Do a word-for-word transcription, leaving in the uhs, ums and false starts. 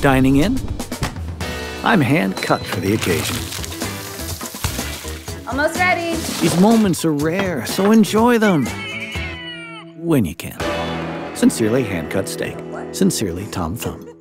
dining in. I'm hand-cut for the occasion. Almost ready. These moments are rare, so enjoy them. When you can. Sincerely, Hand-Cut Steak. Sincerely, Tom Thumb.